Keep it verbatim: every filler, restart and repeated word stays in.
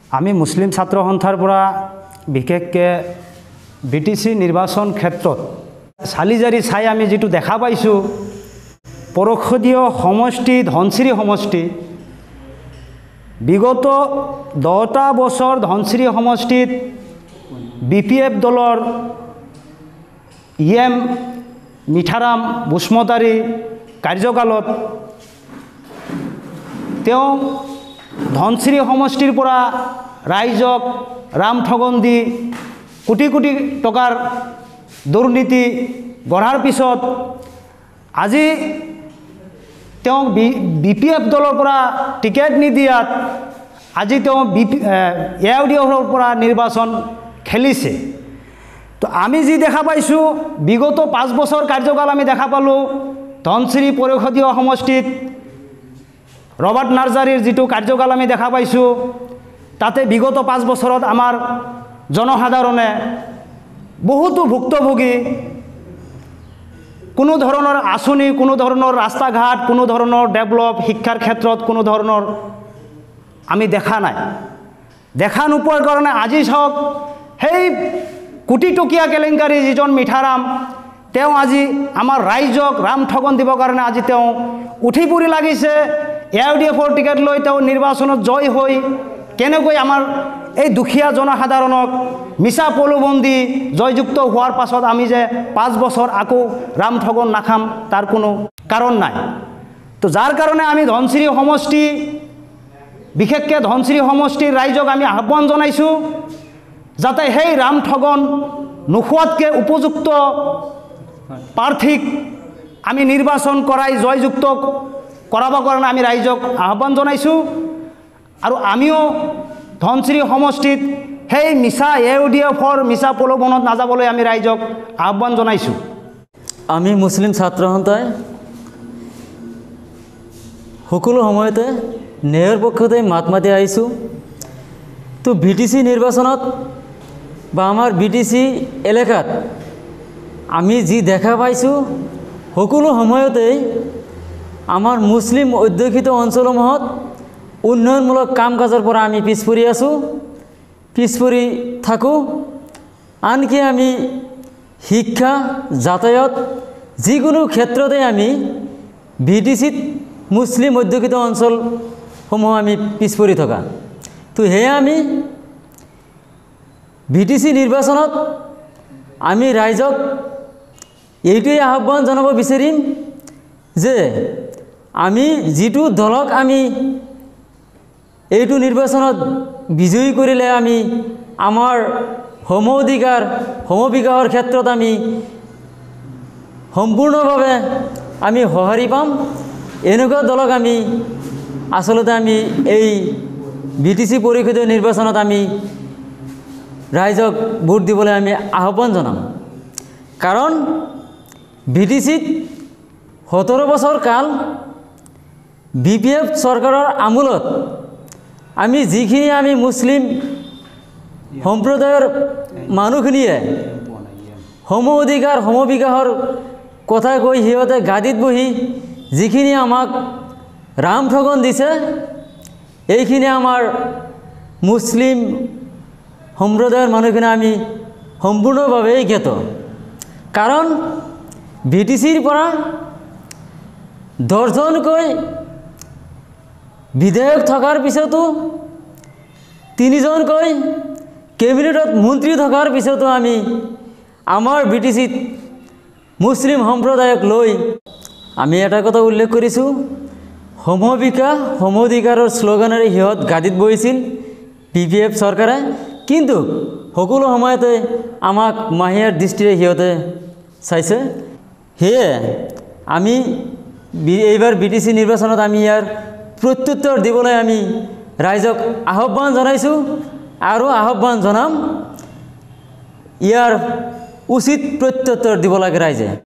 আমি মুসলিম ছাত্র সন্থাৰ পৰা বিশেষকৈ বি টি চি নিৰ্বাচন ক্ষেত্ৰত চালিজাৰি চাই আমি যেটো দেখা পাইছো পৰক্ষদীয় সমষ্টি ধনচিৰি সমষ্টি বিগত দহটা বছৰ ধনচিৰি সমষ্টিত বি পি এফ দলৰ ই এম মিঠাৰাম বুচমতাৰী কাৰ্যকালত তেওঁ ধনচিৰি সমষ্টিৰ পৰা ৰাইজক ৰাম ঠগন দি কোটি কোটি টকাৰ দুৰ্নীতি গঢ়াৰ পিছত আজি তেওঁ বি পি এফ দলৰ পৰা টিকেট নিদিয়াত আজি তেওঁ B P A U D এফৰ পৰা নিৰ্বাচন খেলিছে। তো আমি যি দেখা পাইছোঁ বিগত পাঁচ বছৰ কাৰ্যকাল আমি দেখা পালোঁ ধনচিৰি পৰিষদীয় সমষ্টিত ৰবাৰ্ট নাৰ্জাৰীৰ যেটো কাৰ্যকাল আমি দেখা পাইছোঁ তাতে বিগত পাঁচ বছৰত আমাৰ জনসাধাৰণে বহুতো ভুক্তভোগী কোনো ধৰণৰ আঁচনি কোনো ধৰণৰ ৰাস্তা ঘাট কোনো ধৰণৰ ডেভেলপ শিক্ষাৰ ক্ষেত্ৰত কোনো ধৰণৰ আমি দেখা নাই। দেখা নোপোৱাৰ কাৰণে আজি চাওক সেই কোটি টকীয়া কেলেংকাৰী যিজন মিঠাৰাম তেওঁ আজি আমাৰ ৰাইজক ৰাম ঠগন দিবৰ কাৰণে আজি তেওঁ উঠি পৰি লাগিছে। এ ইউ ডি এফৰ টিকেট লৈ তেওঁ নিৰ্বাচনত জয় হৈ কেনেকৈ আমাৰ এই দুখীয়া জনসাধাৰণক মিছা প্ৰলোভন দি জয়যুক্ত হোৱাৰ পাছত আমি যে পাঁচ বছৰ আকৌ ৰাম ঠগন নাখাম তাৰ কোনো কাৰণ নাই। তো যাৰ কাৰণে আমি ধনচিৰি সমষ্টি বিশেষকৈ ধনচিৰি সমষ্টিৰ ৰাইজক আমি আহ্বান জনাইছোঁ যাতে সেই ৰাম ঠগন নোখোৱাতকৈ উপযুক্ত প্ৰাৰ্থীক আমি নিৰ্বাচন কৰাই জয়যুক্ত কৰাবৰ কাৰণে আমি ৰাইজক আহ্বান জনাইছোঁ। আৰু আমিও ধনচিৰি সমষ্টিত সেই মিছা এ ইউ ডি এফৰ মিছা প্ৰলোভনত নাযাবলৈ আমি ৰাইজক আহ্বান জনাইছোঁ। আমি মুছলিম ছাত্ৰ সন্থাই সকলো সময়তে ন্যায়ৰ পক্ষতে মাত মাতি আহিছোঁ। তো বি টি চি নিৰ্বাচনত বা আমাৰ বি টি চি এলেকাত আমি যি দেখা পাইছোঁ সকলো সময়তেই আমাৰ মুছলিম অধ্যুষিত অঞ্চলসমূহত উন্নয়নমূলক কাম কাজৰ পৰা আমি পিছ পৰি আছোঁ পিছ পৰি থাকোঁ। আনকি আমি শিক্ষা যাতায়াত যিকোনো ক্ষেত্ৰতে আমি বি টি চিত মুছলিম অধ্যুষিত অঞ্চলসমূহ আমি পিছ পৰি থকা। তো সেয়ে আমি বি টি চি নিৰ্বাচনত আমি ৰাইজক এইটোৱেই আহ্বান জনাব বিচাৰিম যে আমি যিটো দলক আমি এইটো নিৰ্বাচনত বিজয়ী কৰিলে আমি আমাৰ সম অধিকাৰ সম বিকাশৰ ক্ষেত্ৰত আমি সম্পূৰ্ণভাৱে আমি সঁহাৰি পাম এনেকুৱা দলক আমি আচলতে আমি এই বি টি চি পৰিষদীয় নিৰ্বাচনত আমি ৰাইজক ভোট দিবলৈ আমি আহ্বান জনাম। কাৰণ বি টি চিত সোতৰ বছৰ কাল বি পি এফ চৰকাৰৰ আমোলত আমি যিখিনি আমি মুছলিম সম্প্ৰদায়ৰ মানুহখিনিয়ে সম অধিকাৰ সম বিকাশৰ কথা কৈ সিহঁতে গাদীত বহি যিখিনি আমাক ৰাম ঠগন দিছে এইখিনি আমাৰ মুছলিম সম্প্ৰদায়ৰ মানুহখিনি আমি সম্পূৰ্ণভাৱে জ্ঞাত। কাৰণ বি টি চিৰ পৰা দহজনকৈ বিধায়ক থকাৰ পিছতো তিনিজনকৈ কেবিনেটত মন্ত্ৰী থকাৰ পিছতো আমি আমাৰ বি টি চিত মুছলিম সম্প্ৰদায়ক লৈ আমি এটা কথা উল্লেখ কৰিছোঁ সম বিকাশ সম অধিকাৰৰ শ্লোগানেৰে সিহঁত গাদীত বহিছিল বি পি এফ চৰকাৰে, কিন্তু সকলো সময়তে আমাক মাহিয়াৰ দৃষ্টিৰে সিহঁতে চাইছে। সেয়ে আমি এইবাৰ বি টি চি নিৰ্বাচনত আমি ইয়াৰ প্ৰত্যুত্তৰ দিবলৈ আমি ৰাইজক আহ্বান জনাইছোঁ আৰু আহ্বান জনাম ইয়াৰ উচিত প্ৰত্যুত্তৰ দিব লাগে ৰাইজে।